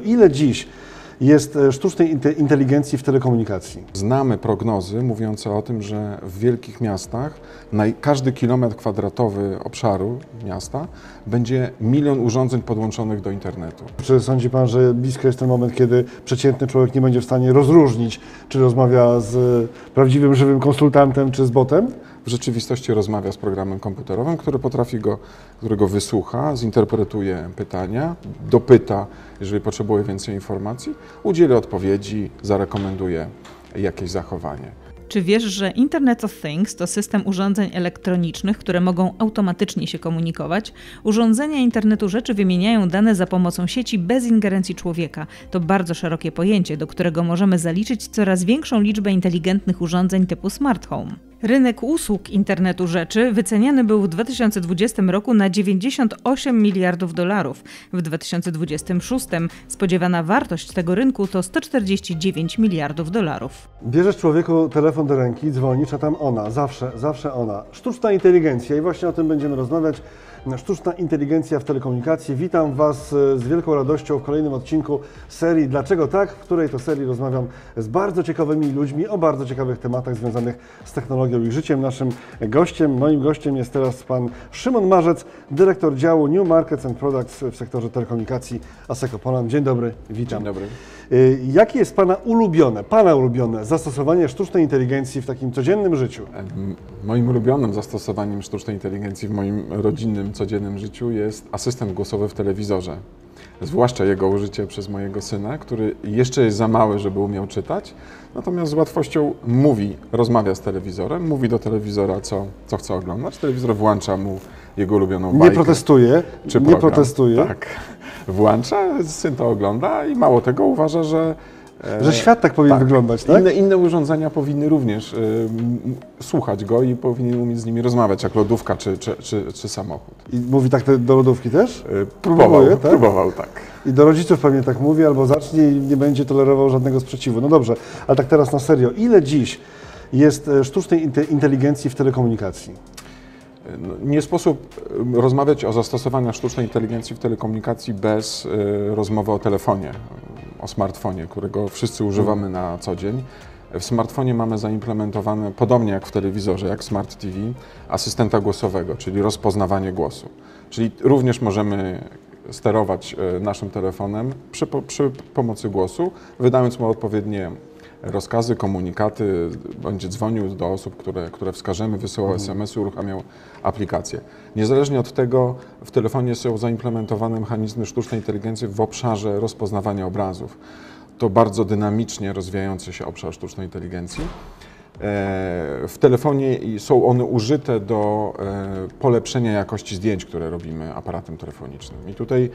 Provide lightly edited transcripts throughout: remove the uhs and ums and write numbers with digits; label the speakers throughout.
Speaker 1: Ile dziś jest sztucznej inteligencji w telekomunikacji?
Speaker 2: Znamy prognozy mówiące o tym, że w wielkich miastach każdy kilometr kwadratowy obszaru miasta będzie 1 000 000 urządzeń podłączonych do internetu.
Speaker 1: Czy sądzi Pan, że blisko jest ten moment, kiedy przeciętny człowiek nie będzie w stanie rozróżnić, czy rozmawia z prawdziwym, żywym konsultantem, czy z botem?
Speaker 2: W rzeczywistości rozmawia z programem komputerowym, którego wysłucha, zinterpretuje pytania, dopyta, jeżeli potrzebuje więcej informacji, udzieli odpowiedzi, zarekomenduje jakieś zachowanie.
Speaker 3: Czy wiesz, że Internet of Things to system urządzeń elektronicznych, które mogą automatycznie się komunikować? Urządzenia internetu rzeczy wymieniają dane za pomocą sieci bez ingerencji człowieka. To bardzo szerokie pojęcie, do którego możemy zaliczyć coraz większą liczbę inteligentnych urządzeń typu smart home. Rynek usług internetu rzeczy wyceniany był w 2020 roku na 98 miliardów dolarów. W 2026 spodziewana wartość tego rynku to 149 miliardów dolarów.
Speaker 1: Bierzesz człowieku telefon do ręki, dzwonisz, a tam ona, zawsze ona. Sztuczna inteligencja i właśnie o tym będziemy rozmawiać. Sztuczna inteligencja w telekomunikacji. Witam Was z wielką radością w kolejnym odcinku serii Dlaczego tak?, w której to serii rozmawiam z bardzo ciekawymi ludźmi o bardzo ciekawych tematach związanych z technologią i życiem. Moim gościem jest teraz Pan Szymon Marzec, dyrektor działu New Markets and Products w sektorze telekomunikacji Asseco Poland. Dzień dobry, witam.
Speaker 2: Dzień dobry.
Speaker 1: Jakie jest Pana ulubione zastosowanie sztucznej inteligencji w takim codziennym życiu?
Speaker 2: Moim ulubionym zastosowaniem sztucznej inteligencji w moim rodzinnym, codziennym życiu jest asystent głosowy w telewizorze. Zwłaszcza jego użycie przez mojego syna, który jeszcze jest za mały, żeby umiał czytać, natomiast z łatwością rozmawia z telewizorem, mówi do telewizora, co chce oglądać. Telewizor włącza mu jego ulubioną bajkę.
Speaker 1: Nie protestuje.
Speaker 2: Tak, włącza, syn to ogląda i mało tego, uważa, że
Speaker 1: świat tak powinien wyglądać, tak?
Speaker 2: Inne urządzenia powinny również słuchać go i powinny umieć z nimi rozmawiać, jak lodówka czy samochód.
Speaker 1: I mówi tak do lodówki też?
Speaker 2: Próbował, tak.
Speaker 1: I do rodziców pewnie tak mówi, albo zacznie i nie będzie tolerował żadnego sprzeciwu. No dobrze, ale tak teraz na serio. Ile dziś jest sztucznej inteligencji w telekomunikacji?
Speaker 2: Nie sposób rozmawiać o zastosowaniach sztucznej inteligencji w telekomunikacji bez rozmowy o telefonie, o smartfonie, którego wszyscy używamy na co dzień. W smartfonie mamy zaimplementowane, podobnie jak w telewizorze, jak Smart TV, asystenta głosowego, czyli rozpoznawanie głosu. Czyli również możemy sterować naszym telefonem przy pomocy głosu, wydając mu odpowiednie rozkazy, komunikaty, będzie dzwonił do osób, które wskażemy, wysyłał SMS-y, uruchamiał aplikację. Niezależnie od tego w telefonie są zaimplementowane mechanizmy sztucznej inteligencji w obszarze rozpoznawania obrazów. To bardzo dynamicznie rozwijający się obszar sztucznej inteligencji. W telefonie są one użyte do polepszenia jakości zdjęć, które robimy aparatem telefonicznym. I tutaj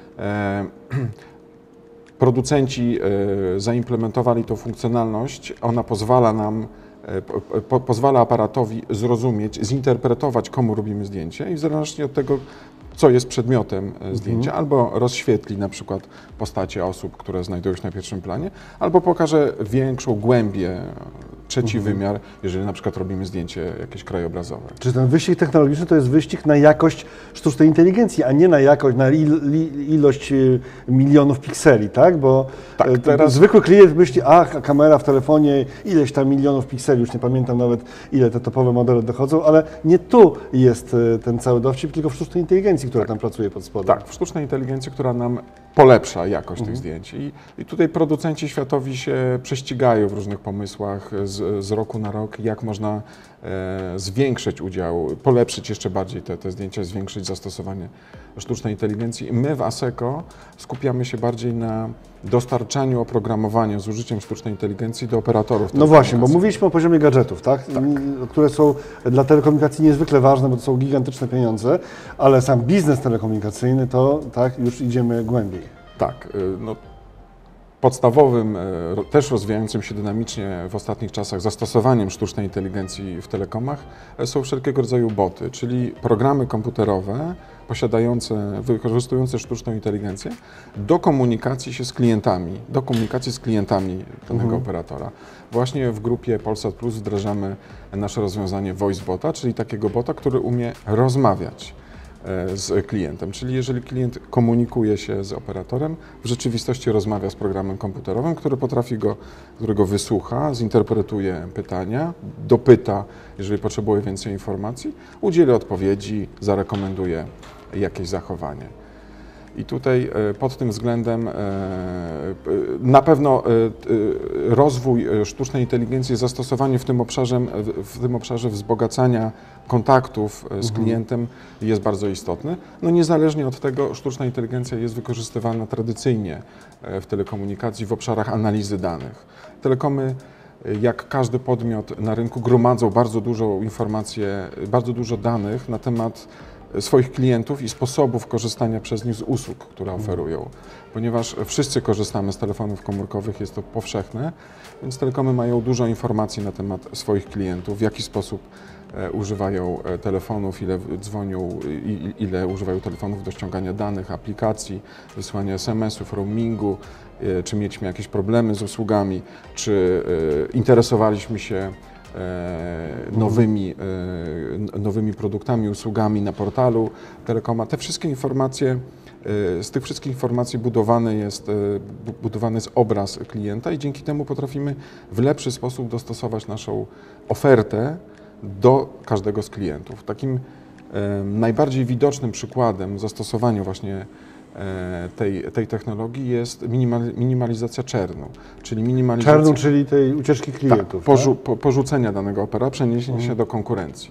Speaker 2: producenci zaimplementowali tą funkcjonalność, ona pozwala aparatowi zrozumieć, zinterpretować, komu robimy zdjęcie i w zależności od tego, co jest przedmiotem zdjęcia, albo rozświetli na przykład postacie osób, które znajdują się na pierwszym planie, albo pokaże większą głębię, trzeci wymiar, jeżeli na przykład robimy zdjęcie jakieś krajobrazowe.
Speaker 1: Czy ten wyścig technologiczny to jest wyścig na jakość sztucznej inteligencji, a nie na jakość, na ilość milionów pikseli, tak? Bo
Speaker 2: tak, teraz
Speaker 1: zwykły klient myśli, kamera w telefonie, ileś tam milionów pikseli, już nie pamiętam nawet, ile te topowe modele dochodzą, ale nie tu jest ten cały dowcip, tylko w sztucznej inteligencji, która tam pracuje pod spodem.
Speaker 2: Tak, w sztucznej inteligencji, która nam polepsza jakość tych zdjęć. I tutaj producenci światowi się prześcigają w różnych pomysłach z roku na rok, jak można zwiększyć udział, polepszyć jeszcze bardziej te zdjęcia, zwiększyć zastosowanie sztucznej inteligencji. My w Asseco skupiamy się bardziej na dostarczaniu oprogramowania z użyciem sztucznej inteligencji do operatorów.
Speaker 1: No właśnie, bo mówiliśmy o poziomie gadżetów, tak? Które są dla telekomunikacji niezwykle ważne, bo to są gigantyczne pieniądze, ale sam biznes telekomunikacyjny to tak, już idziemy głębiej.
Speaker 2: Tak, no, podstawowym, też rozwijającym się dynamicznie w ostatnich czasach zastosowaniem sztucznej inteligencji w telekomach są wszelkiego rodzaju boty, czyli programy komputerowe wykorzystujące sztuczną inteligencję do komunikacji się z klientami, danego operatora. Właśnie w grupie Polsat Plus wdrażamy nasze rozwiązanie VoiceBota, czyli takiego bota, który umie rozmawiać z klientem. Czyli jeżeli klient komunikuje się z operatorem, w rzeczywistości rozmawia z programem komputerowym, którego wysłucha, zinterpretuje pytania, dopyta, jeżeli potrzebuje więcej informacji, udzieli odpowiedzi, zarekomenduje jakieś zachowanie. I tutaj pod tym względem na pewno rozwój sztucznej inteligencji, zastosowanie w tym obszarze wzbogacania kontaktów z klientem jest bardzo istotny. No niezależnie od tego sztuczna inteligencja jest wykorzystywana tradycyjnie w telekomunikacji w obszarach analizy danych. Telekomy, jak każdy podmiot na rynku, gromadzą bardzo dużo informacji, bardzo dużo danych na temat swoich klientów i sposobów korzystania przez nich z usług, które oferują. Ponieważ wszyscy korzystamy z telefonów komórkowych, jest to powszechne, więc telekomy mają dużo informacji na temat swoich klientów, w jaki sposób używają telefonów, ile dzwonią, ile używają telefonów do ściągania danych, aplikacji, wysyłania SMS-ów, roamingu, czy mieliśmy jakieś problemy z usługami, czy interesowaliśmy się nowymi produktami, usługami na portalu Telekoma. Te wszystkie informacje, z tych wszystkich informacji budowany jest obraz klienta i dzięki temu potrafimy w lepszy sposób dostosować naszą ofertę do każdego z klientów. Takim najbardziej widocznym przykładem zastosowania właśnie tej technologii jest minimalizacja czernu, czyli minimalizacja...
Speaker 1: Czernu, czyli tej ucieczki klientów.
Speaker 2: Tak, porzucenia danego opera, przeniesienia się do konkurencji.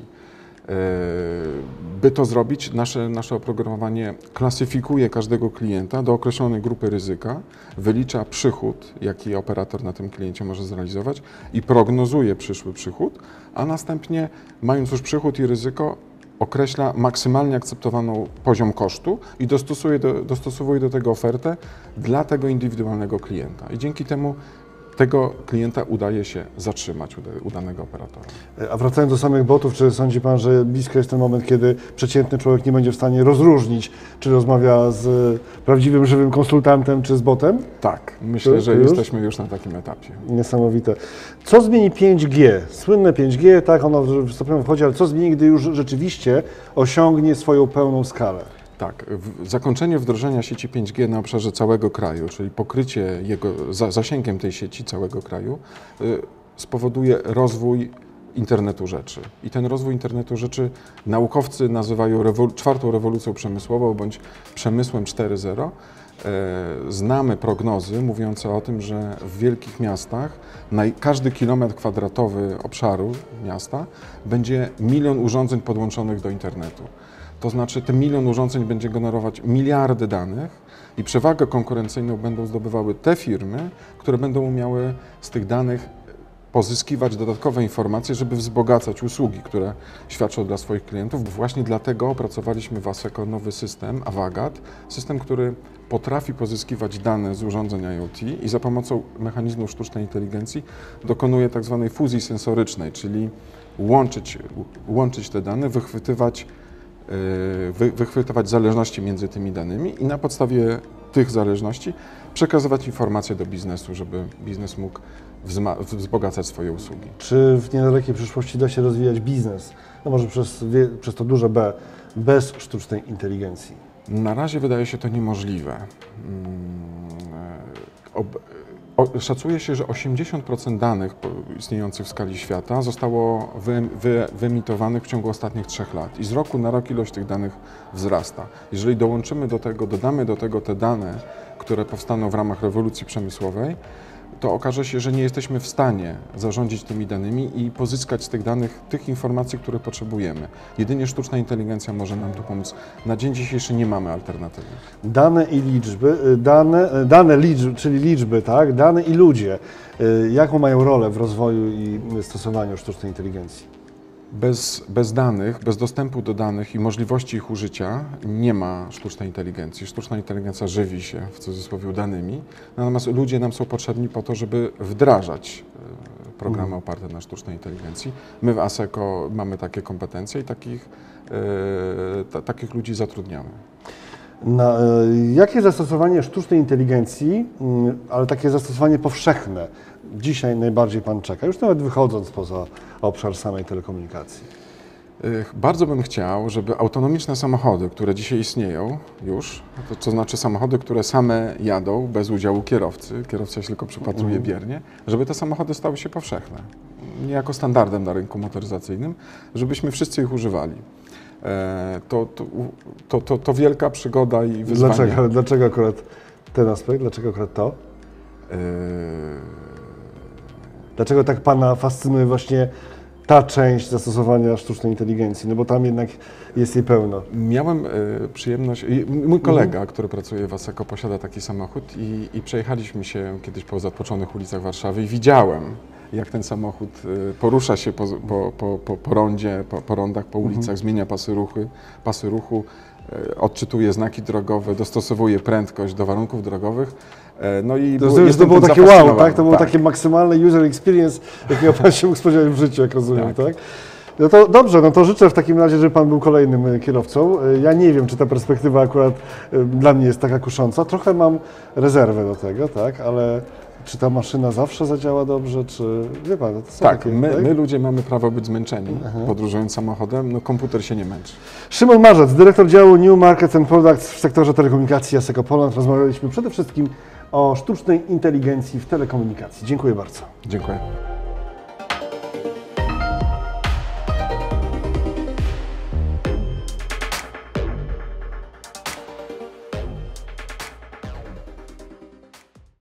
Speaker 2: By to zrobić, nasze oprogramowanie klasyfikuje każdego klienta do określonej grupy ryzyka, wylicza przychód, jaki operator na tym kliencie może zrealizować i prognozuje przyszły przychód, a następnie, mając już przychód i ryzyko, określa maksymalnie akceptowaną poziom kosztu i dostosowuje do tego ofertę dla tego indywidualnego klienta. I dzięki temu tego klienta udaje się zatrzymać u danego operatora.
Speaker 1: A wracając do samych botów, czy sądzi Pan, że blisko jest ten moment, kiedy przeciętny człowiek nie będzie w stanie rozróżnić, czy rozmawia z prawdziwym, żywym konsultantem, czy z botem?
Speaker 2: Tak, myślę, że jesteśmy już na takim etapie.
Speaker 1: Niesamowite. Co zmieni 5G? Słynne 5G, tak, ono stopniowo wchodzi, ale co zmieni, gdy już rzeczywiście osiągnie swoją pełną skalę?
Speaker 2: Tak, zakończenie wdrożenia sieci 5G na obszarze całego kraju, czyli pokrycie zasięgiem tej sieci całego kraju, spowoduje rozwój internetu rzeczy. I ten rozwój internetu rzeczy naukowcy nazywają czwartą rewolucją przemysłową bądź przemysłem 4.0. Znamy prognozy mówiące o tym, że w wielkich miastach każdy kilometr kwadratowy obszaru miasta będzie 1 000 000 urządzeń podłączonych do internetu. To znaczy, ten 1 000 000 urządzeń będzie generować miliardy danych i przewagę konkurencyjną będą zdobywały te firmy, które będą umiały z tych danych pozyskiwać dodatkowe informacje, żeby wzbogacać usługi, które świadczą dla swoich klientów. Właśnie dlatego opracowaliśmy w ASECO nowy system, Avagat, system, który potrafi pozyskiwać dane z urządzeń IoT i za pomocą mechanizmu sztucznej inteligencji dokonuje tak zwanej fuzji sensorycznej, czyli łączyć te dane, wychwytywać zależności między tymi danymi i na podstawie tych zależności przekazywać informacje do biznesu, żeby biznes mógł wzbogacać swoje usługi.
Speaker 1: Czy w niedalekiej przyszłości da się rozwijać biznes, no może przez to duże B, bez sztucznej inteligencji?
Speaker 2: Na razie wydaje się to niemożliwe. Szacuje się, że 80% danych istniejących w skali świata zostało wyemitowanych w ciągu ostatnich 3 lat i z roku na rok ilość tych danych wzrasta. Jeżeli dodamy do tego te dane, które powstaną w ramach rewolucji przemysłowej, to okaże się, że nie jesteśmy w stanie zarządzić tymi danymi i pozyskać z tych danych tych informacji, które potrzebujemy. Jedynie sztuczna inteligencja może nam tu pomóc. Na dzień dzisiejszy nie mamy alternatywy.
Speaker 1: Dane i liczby, czyli liczby, tak? Dane i ludzie. Jaką mają rolę w rozwoju i stosowaniu sztucznej inteligencji?
Speaker 2: Bez danych, bez dostępu do danych i możliwości ich użycia nie ma sztucznej inteligencji. Sztuczna inteligencja żywi się, w cudzysłowie, danymi, natomiast ludzie nam są potrzebni po to, żeby wdrażać programy oparte na sztucznej inteligencji. My w ASECO mamy takie kompetencje i takich ludzi zatrudniamy.
Speaker 1: Jakie zastosowanie sztucznej inteligencji, ale takie zastosowanie powszechne, dzisiaj najbardziej Pan czeka, już nawet wychodząc poza obszar samej telekomunikacji?
Speaker 2: Bardzo bym chciał, żeby autonomiczne samochody, które dzisiaj istnieją już, to znaczy samochody, które same jadą bez udziału kierowcy, kierowca się tylko przypatruje biernie, żeby te samochody stały się powszechne, niejako standardem na rynku motoryzacyjnym, żebyśmy wszyscy ich używali. To wielka przygoda i wyzwanie.
Speaker 1: Dlaczego akurat ten aspekt? Dlaczego akurat to? Dlaczego tak Pana fascynuje właśnie ta część zastosowania sztucznej inteligencji? No bo tam jednak jest jej pełno.
Speaker 2: Miałem przyjemność, mój kolega, który pracuje w ASECO, posiada taki samochód i przejechaliśmy się kiedyś po zatłoczonych ulicach Warszawy i widziałem, jak ten samochód porusza się po rondzie, po rondach, po ulicach, zmienia pasy ruchu, odczytuje znaki drogowe, dostosowuje prędkość do warunków drogowych. No i
Speaker 1: to było takie wow, tak? To było takie maksymalne user experience, jakiego Pan się mógł spodziewać w życiu, jak rozumiem, tak? No to dobrze, no to życzę w takim razie, żeby Pan był kolejnym kierowcą. Ja nie wiem, czy ta perspektywa akurat dla mnie jest taka kusząca. Trochę mam rezerwę do tego, tak? Ale czy ta maszyna zawsze zadziała dobrze, czy wie Pan, to są
Speaker 2: tak,
Speaker 1: takie,
Speaker 2: my ludzie mamy prawo być zmęczeni podróżując samochodem, no komputer się nie męczy.
Speaker 1: Szymon Marzec, dyrektor działu New Markets and Products w sektorze telekomunikacji ASECO Poland. Rozmawialiśmy przede wszystkim o sztucznej inteligencji w telekomunikacji. Dziękuję bardzo.
Speaker 2: Dziękuję.